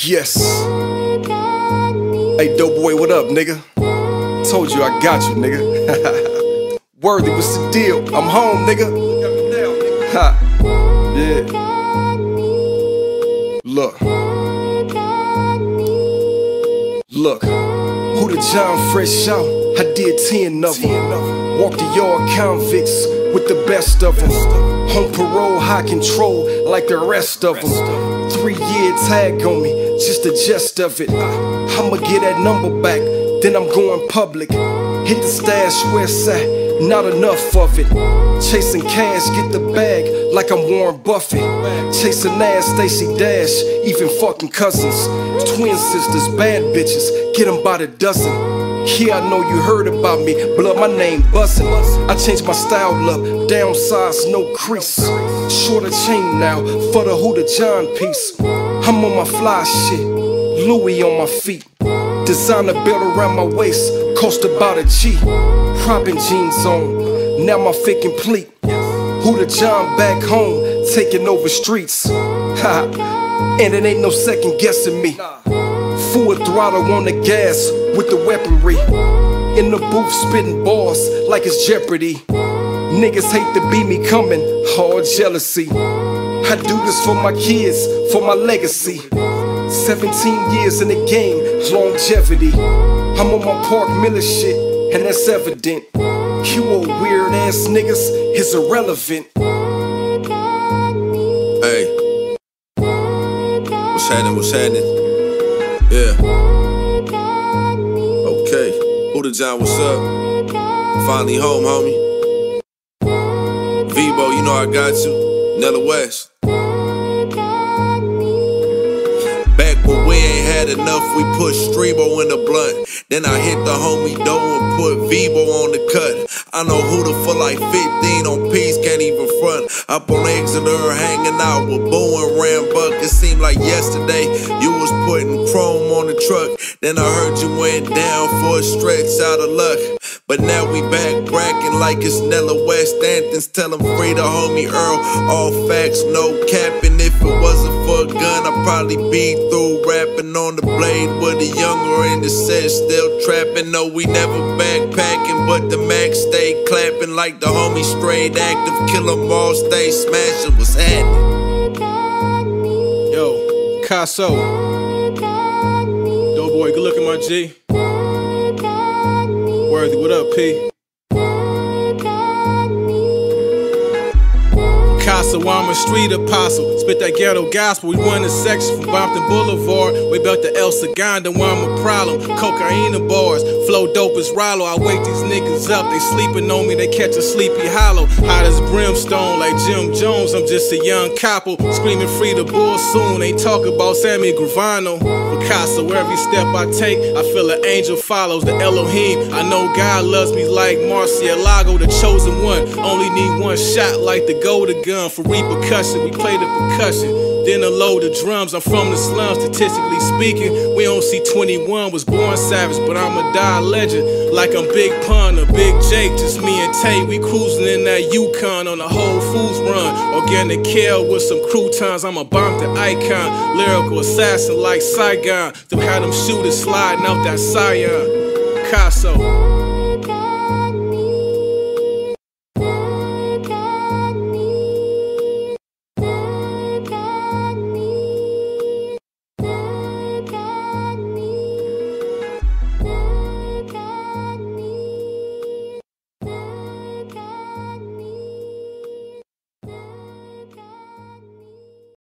Yes. Hey, dope boy, what up, nigga? Told you I got you, nigga. Worthy, what's the deal? I'm home, nigga. Ha. Yeah. Look. Look. Who the John Fresh out? I did 10 of them. Walked the yard convicts with the best of them. On parole, high control like the rest of them. 3-year tag on me, just the gist of it. I'ma get that number back, then I'm going public. Hit the stash where it's at, not enough of it. Chasing cash, get the bag like I'm Warren Buffett. Chasing ass, Stacey Dash, even fucking cousins. Twin sisters, bad bitches, get them by the dozen. Yeah, I know you heard about me, blood, my name buzzing. I changed my style up, downsize, no crease. Shorter chain now, for the Who the John piece. I'm on my fly shit, Louis on my feet. Designer belt around my waist, cost about a G. Robin jeans on, now my fit complete. Who the John back home, taking over streets. Ha, and it ain't no second guessing me. Full throttle on the gas with the weaponry. In the booth spitting bars like it's Jeopardy. Niggas hate to be me coming, all jealousy. I do this for my kids, for my legacy. 17 years in the game, longevity. I'm on my Park Miller shit, and that's evident. You old weird ass niggas is irrelevant. Hey, what's happening, what's happening? Yeah. Okay, Who the John, what's up? Finally home, homie. Vibo, you know I got you. Nella West. Back when we ain't had enough, we put Strebo in the blunt. Then I hit the homie dough and put Vibo on the cut. I know Huda for like 15 on Peace, can't even front. Up on Exeter, hanging out with Boo and Rambuck. It seemed like yesterday you was putting chrome on the truck. Then I heard you went down for a stretch out of luck. But now we back bracking like it's Nella West anthems. Tell him free the homie Earl. All facts, no capping. If it wasn't for a gun, I'd probably be through rapping on the blade with a younger in the set, still trapping. No, we never backpacking, but the max stay clapping like the homie straight active. Kill 'em all, stay smashing. What's happening? Yo, Casso. Dope boy, good looking, my G. Worthy, what up, P? Casa, I'm a street apostle. Spit that ghetto gospel. We won the section from Bompton Boulevard. We built the El Segundo, where I'm a problem. Cocaine bars, flow dope as Rollo. I wake these niggas up, they sleeping on me, they catch a sleepy hollow. Hot as brimstone, like Jim Jones. I'm just a young couple, screaming free the bull soon. Ain't talk about Sammy Gravano. Picasso, every step I take, I feel an angel follows the Elohim. I know God loves me like Marcialago, the chosen one. Only need one shot like the golden gun. For repercussion, we play the percussion, then unload the drums. I'm from the slums, statistically speaking. We don't see 21, was born savage, but I'ma die a legend. Like I'm Big Pun or Big Jake, just me and Tay. We cruising in that Yukon on a Whole Foods run. Organic kale with some croutons, I'm a Bompton icon. Lyrical assassin like Saigon. To have them shooters sliding out that Scion. Casso.